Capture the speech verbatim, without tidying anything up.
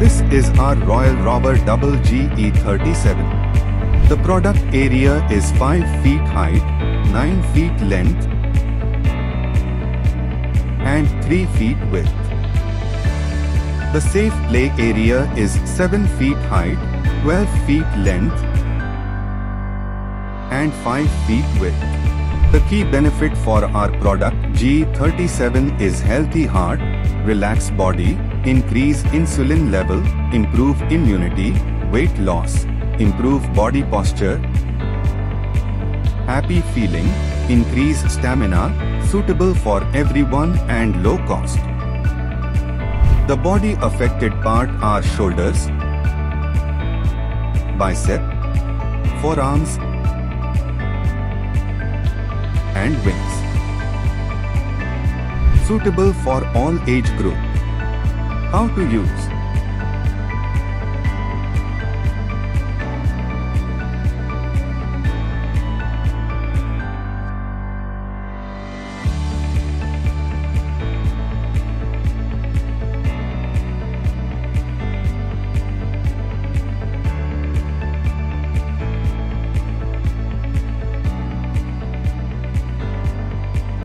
This is our Royal Rover Double G E thirty-seven. The product area is five feet height, nine feet length and three feet width. The safe play area is seven feet height, twelve feet length and five feet width. The key benefit for our product G E thirty-seven is healthy heart, relaxed body, increase insulin level, improve immunity, weight loss, improve body posture, happy feeling, increase stamina, suitable for everyone and low cost. The body affected part are shoulders, bicep, forearms and wings. Suitable for all age group. How to use?